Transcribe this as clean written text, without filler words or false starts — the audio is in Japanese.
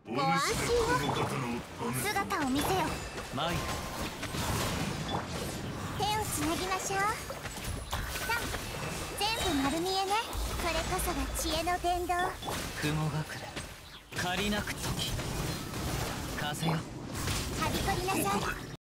ご安心を。姿を見せよ。 マイ手をつなぎましょう。さあ、全部丸見えね。それこそが知恵の伝道。 雲隠れ借りなく時風よ。 はびこりなさい。